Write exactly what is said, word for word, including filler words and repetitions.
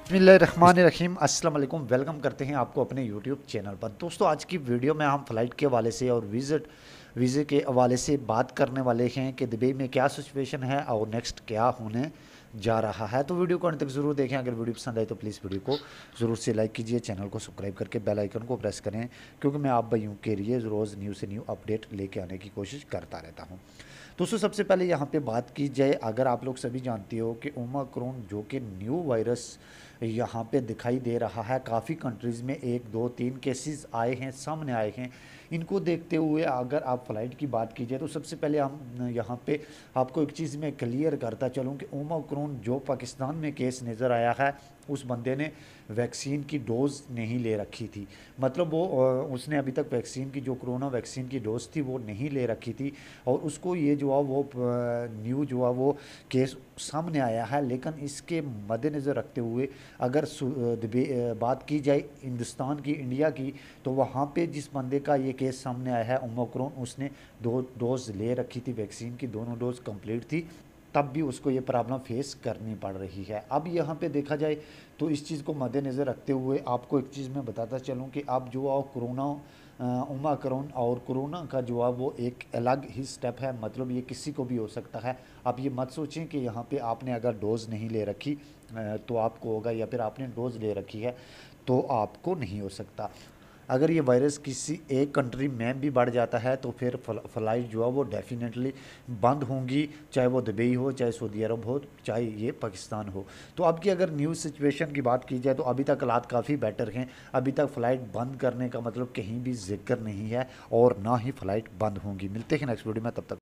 बिस्मिल्लाहिर्रहमानिर्रहीम अस्सलाम वालेकुम। वेलकम करते हैं आपको अपने यूट्यूब चैनल पर। दोस्तों, आज की वीडियो में हम फ़्लाइट के हवाले से और विज़िट वीज़े के हवाले से बात करने वाले हैं कि दुबई में क्या सिचुएशन है और नेक्स्ट क्या होने जा रहा है। तो वीडियो को अंत तक ज़रूर देखें। अगर वीडियो पसंद आए तो प्लीज़ वीडियो को ज़रूर से लाइक कीजिए, चैनल को सब्सक्राइब करके बेल आइकन को प्रेस करें, क्योंकि मैं आप भाइयों के लिए रोज़ न्यू से न्यू अपडेट लेके आने की कोशिश करता रहता हूँ। दोस्तों, सबसे पहले यहाँ पे बात की जाए, अगर आप लोग सभी जानते हो कि ओमिक्रॉन जो कि न्यू वायरस यहाँ पे दिखाई दे रहा है, काफ़ी कंट्रीज़ में एक दो तीन केसेस आए हैं, सामने आए हैं। इनको देखते हुए अगर आप फ़्लाइट की बात की जाए तो सबसे पहले हम यहाँ पे आपको एक चीज़ मैं क्लियर करता चलूँ कि ओमिक्रॉन जो पाकिस्तान में केस नज़र आया है, उस बंदे ने वैक्सीन की डोज़ नहीं ले रखी थी। मतलब वो उसने अभी तक वैक्सीन की जो कोरोना वैक्सीन की डोज़ थी वो नहीं ले रखी थी, और उसको ये जो है वो न्यू जो है वो केस सामने आया है। लेकिन इसके मद्देनज़र रखते हुए अगर बात की जाए हिंदुस्तान की, इंडिया की, तो वहाँ पे जिस बंदे का ये केस सामने आया है ओमिक्रॉन, उसने दो डोज़ ले रखी थी वैक्सीन की, दोनों डोज़ कंप्लीट थी, तब भी उसको ये प्रॉब्लम फेस करनी पड़ रही है। अब यहाँ पे देखा जाए तो इस चीज़ को मद्देनज़र रखते हुए आपको एक चीज़ मैं बताता चलूँ कि अब जो है कोरोना ओमिक्रॉन और कोरोना का जो है वो एक अलग ही स्टेप है। मतलब ये किसी को भी हो सकता है। आप ये मत सोचें कि यहाँ पे आपने अगर डोज़ नहीं ले रखी तो आपको होगा, या फिर आपने डोज़ ले रखी है तो आपको नहीं हो सकता। अगर ये वायरस किसी एक कंट्री में भी बढ़ जाता है तो फिर फ़्लाइट जो है वो डेफिनेटली बंद होंगी, चाहे वो दुबई हो, चाहे सऊदी अरब हो, चाहे ये पाकिस्तान हो। तो अब की अगर न्यूज़ सिचुएशन की बात की जाए तो अभी तक हालात काफ़ी बेटर हैं। अभी तक फ़्लाइट बंद करने का मतलब कहीं भी जिक्र नहीं है, और ना ही फ़्लाइट बंद होंगी। मिलते हैं नेक्स्ट वीडियो में, तब तक